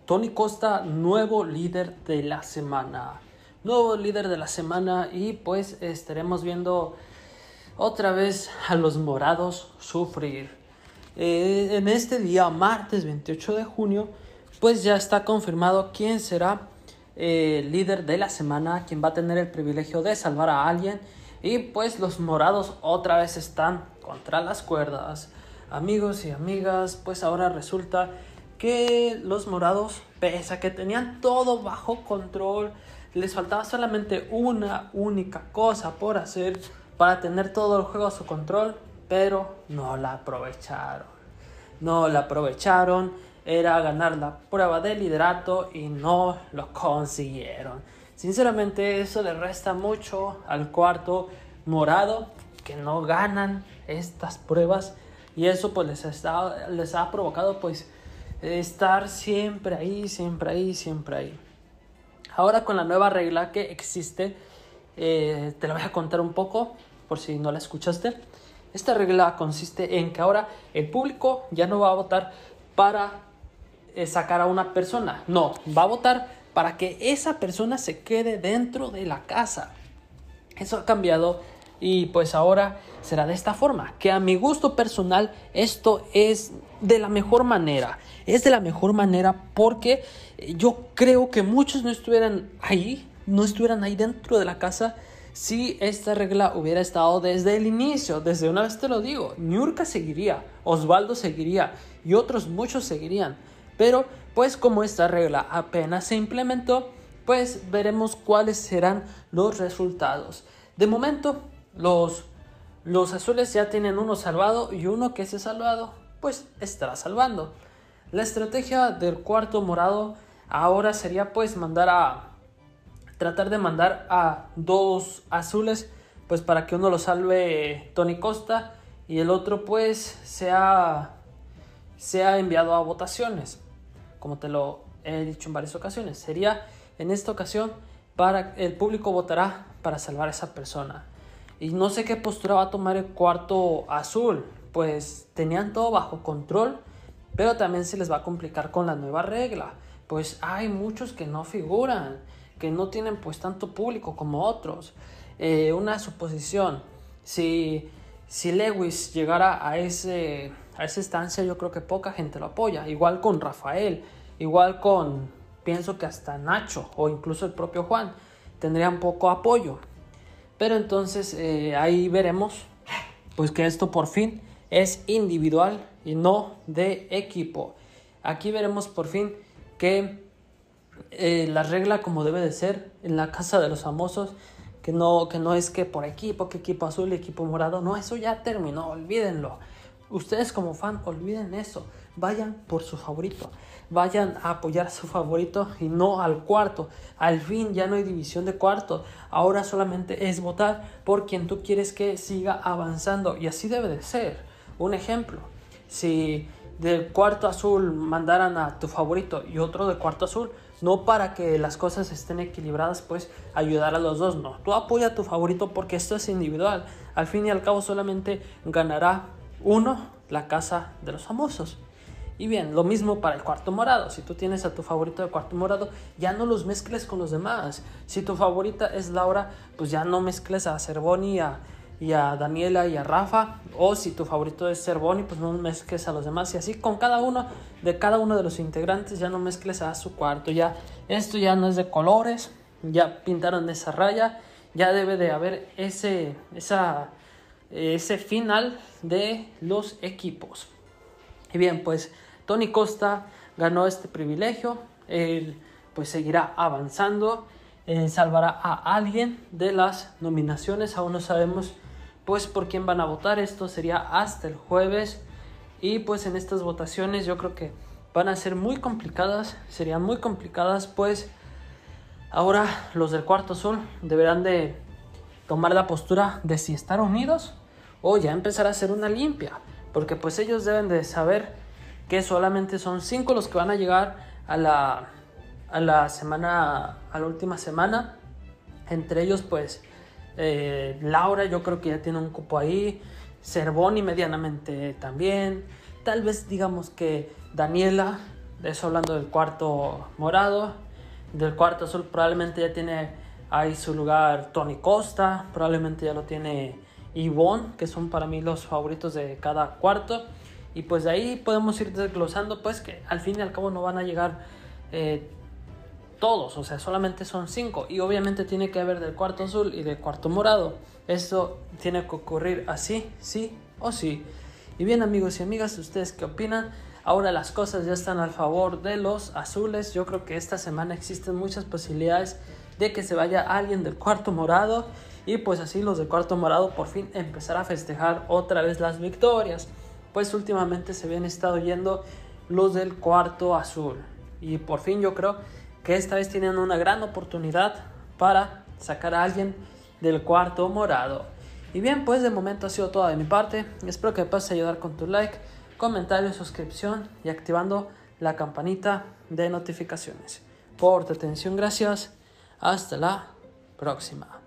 Tony Costa, nuevo líder de la semana. Nuevo líder de la semana y pues estaremos viendo otra vez a los morados sufrir. En este día, martes 28 de junio, pues ya está confirmado quién será el líder de la semana, quien va a tener el privilegio de salvar a alguien. Y pues los morados otra vez están contra las cuerdas. Amigos y amigas, pues ahora resulta que los morados, pese a que tenían todo bajo control, les faltaba solamente una única cosa por hacer para tener todo el juego a su control, pero no la aprovecharon. No la aprovecharon, era ganar la prueba de liderato y no lo consiguieron. Sinceramente eso le resta mucho al cuarto morado, que no ganan estas pruebas, y eso pues les ha provocado pues estar siempre ahí. Ahora con la nueva regla que existe, te la voy a contar un poco por si no la escuchaste. Esta regla consiste en que ahora el público ya no va a votar para sacar a una persona. No, va a votar para que esa persona se quede dentro de la casa. Eso ha cambiado y pues ahora será de esta forma, que a mi gusto personal esto es de la mejor manera. Es de la mejor manera porque yo creo que muchos no estuvieran ahí dentro de la casa si esta regla hubiera estado desde el inicio. Desde una vez te lo digo, Niurka seguiría, Osvaldo seguiría y otros muchos seguirían. Pero pues como esta regla apenas se implementó, pues veremos cuáles serán los resultados. De momento, los azules ya tienen uno salvado y uno que se ha salvado, pues estará salvando. La estrategia del cuarto morado ahora sería pues tratar de mandar a dos azules, pues para que uno lo salve Tony Costa y el otro pues sea enviado a votaciones. Como te lo he dicho en varias ocasiones, sería en esta ocasión para el público votará para salvar a esa persona. Y no sé qué postura va a tomar el cuarto azul, pues tenían todo bajo control, pero también se les va a complicar con la nueva regla, pues hay muchos que no figuran, que no tienen pues tanto público como otros. Una suposición, si Lewis llegara a esa estancia, yo creo que poca gente lo apoya. Igual con Rafael, igual con, pienso que hasta Nacho o incluso el propio Juan tendrían poco apoyo. Pero entonces ahí veremos pues que esto por fin es individual y no de equipo. Aquí veremos por fin que la regla como debe de ser en la casa de los famosos, que no es que por equipo, que equipo azul y equipo morado, no, eso ya terminó, olvídenlo. Ustedes como fan, olviden eso, vayan por su favorito, vayan a apoyar a su favorito y no al cuarto. Al fin ya no hay división de cuarto, ahora solamente es votar por quien tú quieres que siga avanzando y así debe de ser. Un ejemplo, si del cuarto azul mandaran a tu favorito y otro del cuarto azul, no para que las cosas estén equilibradas, pues ayudar a los dos, no. Tú apoya a tu favorito porque esto es individual. Al fin y al cabo solamente ganará uno, la casa de los famosos. Y bien, lo mismo para el cuarto morado. Si tú tienes a tu favorito del cuarto morado, ya no los mezcles con los demás. Si tu favorita es Laura, pues ya no mezcles a Cervoni y a Daniela y a Rafa. O si tu favorito es Cervoni, pues no mezcles a los demás. Y así con cada uno de los integrantes, ya no mezcles a su cuarto. Ya, esto ya no es de colores. Ya pintaron esa raya. Ya debe de haber ese final de los equipos. Y bien, pues Tony Costa ganó este privilegio. Él pues seguirá avanzando, salvará a alguien de las nominaciones. Aún no sabemos pues por quién van a votar. Esto sería hasta el jueves. Y pues en estas votaciones yo creo que van a ser muy complicadas. Serían muy complicadas, pues ahora los del cuarto azul deberán de tomar la postura de si estar unidos o ya empezar a hacer una limpia, porque pues ellos deben de saber que solamente son 5 los que van a llegar a la semana, a la última semana. Entre ellos pues Laura, yo creo que ya tiene un cupo ahí, Cervoni medianamente también, tal vez digamos que Daniela De eso hablando del cuarto morado. Del cuarto azul probablemente ya tiene ahí su lugar Tony Costa, probablemente ya lo tiene Ivonne, que son para mí los favoritos de cada cuarto. Y pues de ahí podemos ir desglosando, pues que al fin y al cabo no van a llegar todos, o sea, solamente son 5. Y obviamente tiene que haber del cuarto azul y del cuarto morado. Esto tiene que ocurrir así, sí o sí. Y bien, amigos y amigas, ¿ustedes qué opinan? Ahora las cosas ya están al favor de los azules. Yo creo que esta semana existen muchas posibilidades de que se vaya alguien del cuarto morado. Y pues así los del cuarto morado por fin empezar a festejar otra vez las victorias. Pues últimamente se habían estado yendo los del cuarto azul. Y por fin yo creo que esta vez tienen una gran oportunidad para sacar a alguien del cuarto morado. Y bien, pues de momento ha sido todo de mi parte. Espero que me puedas ayudar con tu like, comentario, suscripción y activando la campanita de notificaciones. Por tu atención, gracias. Hasta la próxima.